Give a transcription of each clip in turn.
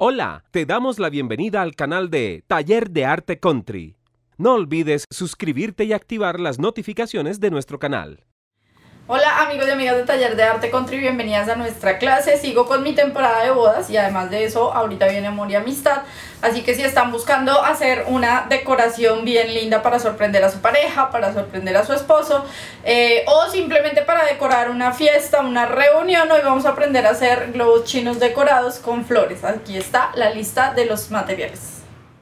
Hola, te damos la bienvenida al canal de Taller de Arte Country. No olvides suscribirte y activar las notificaciones de nuestro canal. Hola amigos y amigas de Taller de Arte Country, bienvenidas a nuestra clase. Sigo con mi temporada de bodas y además de eso ahorita viene amor y amistad. Así que si están buscando hacer una decoración bien linda para sorprender a su pareja, para sorprender a su esposo o simplemente para decorar una fiesta, una reunión, hoy vamos a aprender a hacer globos chinos decorados con flores. Aquí está la lista de los materiales.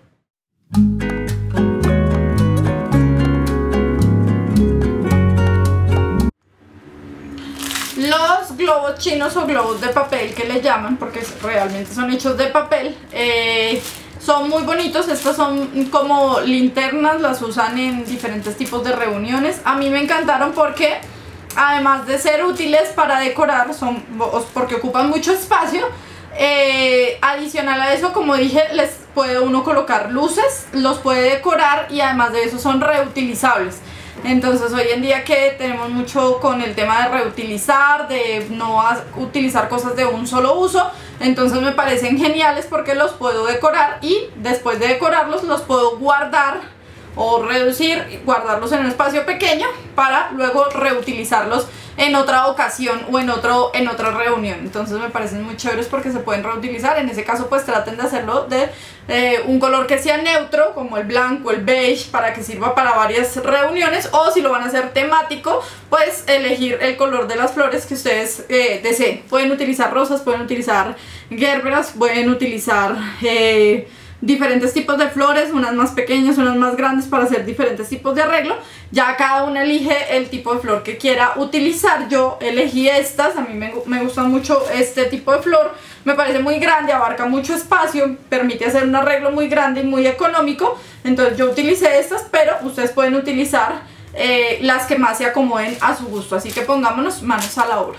Los globos chinos o globos de papel que le llaman, porque realmente son hechos de papel, son muy bonitos. Estos son como linternas, las usan en diferentes tipos de reuniones. A mí me encantaron porque además de ser útiles para decorar, porque ocupan mucho espacio. Adicional a eso, como dije, les puede uno colocar luces, los puede decorar y además de eso son reutilizables. Entonces hoy en día que tenemos mucho con el tema de reutilizar, de no utilizar cosas de un solo uso, entonces me parecen geniales porque los puedo decorar y después de decorarlos los puedo guardar o reducir, guardarlos en un espacio pequeño para luego reutilizarlos en otra ocasión o en otra reunión. Entonces me parecen muy chéveres porque se pueden reutilizar. En ese caso pues traten de hacerlo de un color que sea neutro, como el blanco, el beige, para que sirva para varias reuniones, o si lo van a hacer temático, pues elegir el color de las flores que ustedes deseen. Pueden utilizar rosas, pueden utilizar gerberas, pueden utilizar diferentes tipos de flores, unas más pequeñas, unas más grandes, para hacer diferentes tipos de arreglo. Ya cada uno elige el tipo de flor que quiera utilizar. Yo elegí estas, a mí me gusta mucho este tipo de flor, me parece muy grande, abarca mucho espacio, permite hacer un arreglo muy grande y muy económico. Entonces yo utilicé estas, pero ustedes pueden utilizar las que más se acomoden a su gusto. Así que pongámonos manos a la obra.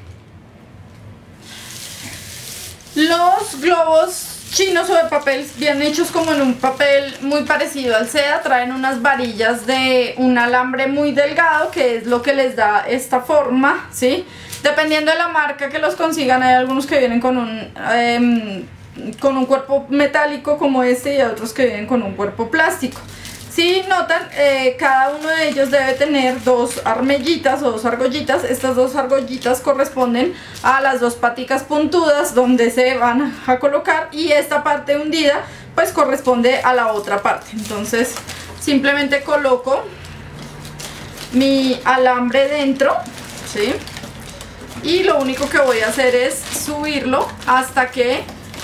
Los globos chinos o de papel bien hechos, como en un papel muy parecido al seda, traen unas varillas de un alambre muy delgado, que es lo que les da esta forma, ¿sí? Dependiendo de la marca que los consigan, hay algunos que vienen con un cuerpo metálico como este y otros que vienen con un cuerpo plástico. Si notan, cada uno de ellos debe tener dos armellitas o dos argollitas. Estas dos argollitas corresponden a las dos paticas puntudas donde se van a colocar, y esta parte hundida pues corresponde a la otra parte. Entonces simplemente coloco mi alambre dentro, ¿sí? Y lo único que voy a hacer es subirlo hasta que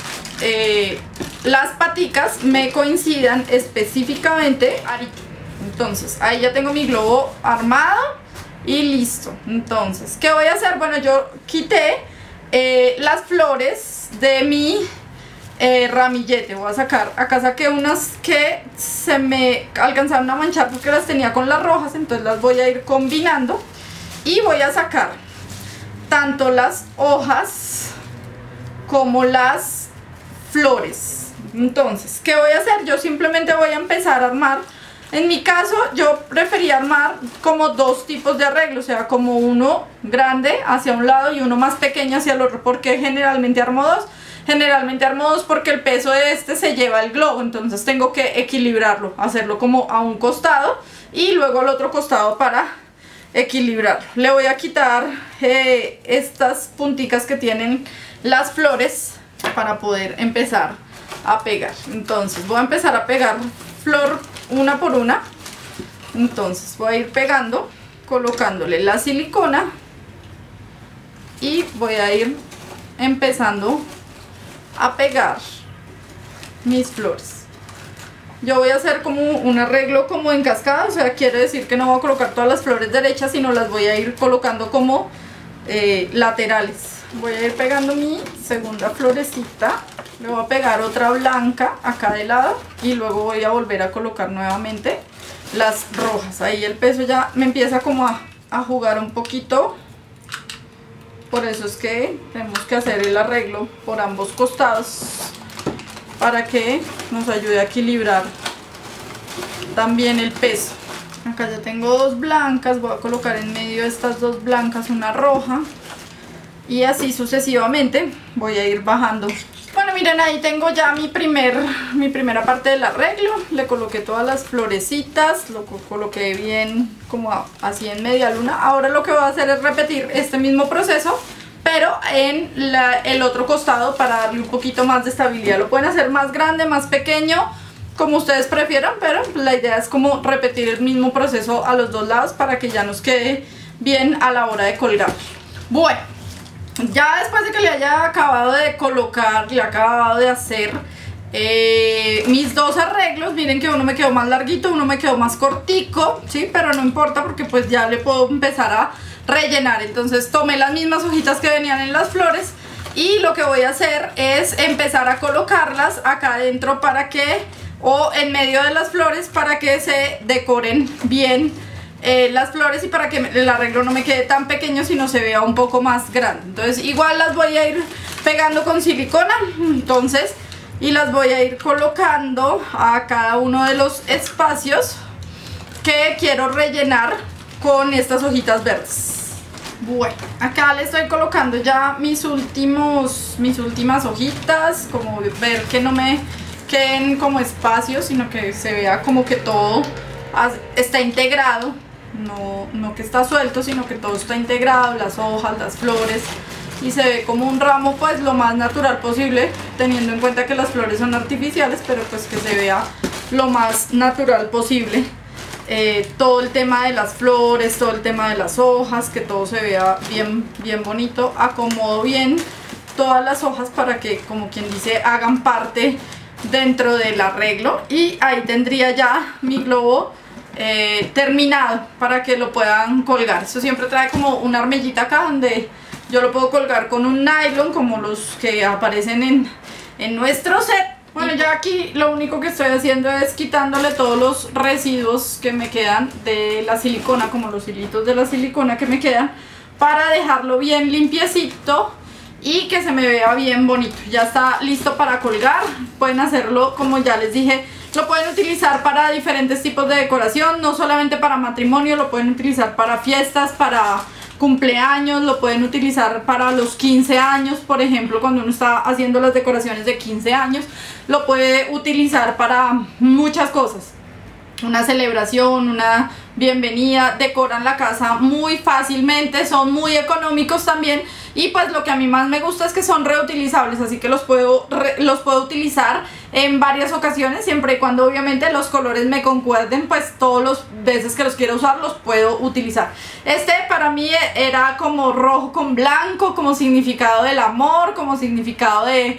las paticas me coincidan específicamente. Entonces ahí ya tengo mi globo armado y listo. Entonces, ¿qué voy a hacer? Bueno, yo quité las flores de mi ramillete. Voy a sacar, acá saqué unas que se me alcanzaron a manchar porque las tenía con las rojas, entonces las voy a ir combinando y voy a sacar tanto las hojas como las flores. Entonces, ¿qué voy a hacer? Yo simplemente voy a empezar a armar. En mi caso, yo prefería armar como dos tipos de arreglo, o sea, como uno grande hacia un lado y uno más pequeño hacia el otro. ¿Por qué generalmente armo dos? Generalmente armo dos porque el peso de este se lleva el globo, entonces tengo que equilibrarlo, hacerlo como a un costado y luego al otro costado para equilibrarlo. Le voy a quitar estas punticas que tienen las flores para poder empezar a pegar. Entonces voy a empezar a pegar flor una por una. Entonces voy a ir pegando, colocándole la silicona y voy a ir empezando a pegar mis flores. Yo voy a hacer como un arreglo como en cascada, o sea, quiere decir que no voy a colocar todas las flores derechas, sino las voy a ir colocando como laterales. Voy a ir pegando mi segunda florecita, le voy a pegar otra blanca acá de lado y luego voy a volver a colocar nuevamente las rojas. Ahí el peso ya me empieza como a jugar un poquito, por eso es que tenemos que hacer el arreglo por ambos costados para que nos ayude a equilibrar también el peso. Acá ya tengo dos blancas, voy a colocar en medio de estas dos blancas una roja y así sucesivamente voy a ir bajando. Bueno, miren, ahí tengo ya mi primera parte del arreglo. Le coloqué todas las florecitas, lo coloqué bien como así en media luna. Ahora lo que voy a hacer es repetir este mismo proceso, pero en el otro costado para darle un poquito más de estabilidad. Lo pueden hacer más grande, más pequeño, como ustedes prefieran, pero la idea es como repetir el mismo proceso a los dos lados para que ya nos quede bien a la hora de colgar. Bueno, ya después de que le haya acabado de colocar, le he acabado de hacer mis dos arreglos, miren que uno me quedó más larguito, uno me quedó más cortico, ¿sí? Pero no importa porque pues ya le puedo empezar a rellenar. Entonces tomé las mismas hojitas que venían en las flores y lo que voy a hacer es empezar a colocarlas acá adentro para que, o en medio de las flores, para que se decoren bien las flores y para que el arreglo no me quede tan pequeño, sino se vea un poco más grande. Entonces igual las voy a ir pegando con silicona, entonces, y las voy a ir colocando a cada uno de los espacios que quiero rellenar con estas hojitas verdes. Bueno, acá le estoy colocando ya mis últimas hojitas, como ver que no me queden como espacios, sino que se vea como que todo está integrado. No que está suelto, sino que todo está integrado, las hojas, las flores, y se ve como un ramo pues lo más natural posible, teniendo en cuenta que las flores son artificiales, pero pues que se vea lo más natural posible. Todo el tema de las flores, todo el tema de las hojas, que todo se vea bien bonito. Acomodo bien todas las hojas para que, como quien dice, hagan parte dentro del arreglo, y ahí tendría ya mi globo terminado para que lo puedan colgar. Esto siempre trae como una armellita acá donde yo lo puedo colgar con un nylon como los que aparecen en nuestro set. Bueno, ya aquí lo único que estoy haciendo es quitándole todos los residuos que me quedan de la silicona, como los hilitos de la silicona que me quedan, para dejarlo bien limpiecito y que se me vea bien bonito. Ya está listo para colgar. Pueden hacerlo, como ya les dije, lo pueden utilizar para diferentes tipos de decoración, no solamente para matrimonio, lo pueden utilizar para fiestas, para cumpleaños, lo pueden utilizar para los 15 años, por ejemplo, cuando uno está haciendo las decoraciones de 15 años, lo puede utilizar para muchas cosas. Una celebración, una bienvenida, decoran la casa muy fácilmente, son muy económicos también, y pues lo que a mí más me gusta es que son reutilizables, así que los puedo utilizar en varias ocasiones, siempre y cuando obviamente los colores me concuerden, pues todas las veces que los quiero usar los puedo utilizar. Este para mí era como rojo con blanco, como significado del amor, como significado de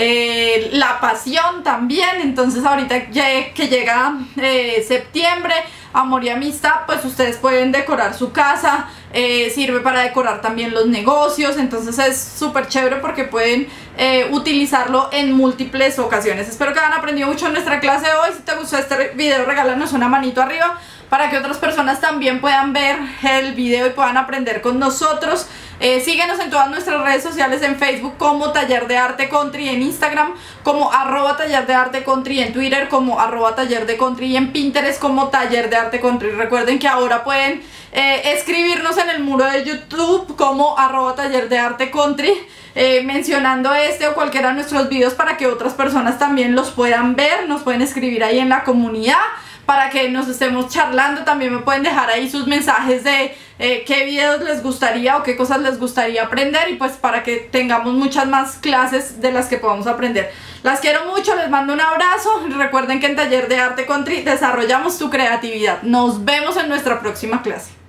la pasión también. Entonces ahorita que llega septiembre, amor y amistad, pues ustedes pueden decorar su casa, sirve para decorar también los negocios, entonces es súper chévere porque pueden utilizarlo en múltiples ocasiones. Espero que hayan aprendido mucho en nuestra clase de hoy. Si te gustó este video, regálanos una manito arriba para que otras personas también puedan ver el video y puedan aprender con nosotros. Síguenos en todas nuestras redes sociales, en Facebook como Taller de Arte Country, en Instagram como @Taller de Arte Country, en Twitter como @Taller de Country y en Pinterest como Taller de Arte Country. Recuerden que ahora pueden escribirnos en el muro de YouTube como @Taller de Arte Country, mencionando este o cualquiera de nuestros videos para que otras personas también los puedan ver. Nos pueden escribir ahí en la comunidad para que nos estemos charlando. También me pueden dejar ahí sus mensajes de qué videos les gustaría o qué cosas les gustaría aprender, y pues para que tengamos muchas más clases de las que podamos aprender. Las quiero mucho, les mando un abrazo. Recuerden que en Taller de Arte Country desarrollamos tu creatividad. Nos vemos en nuestra próxima clase.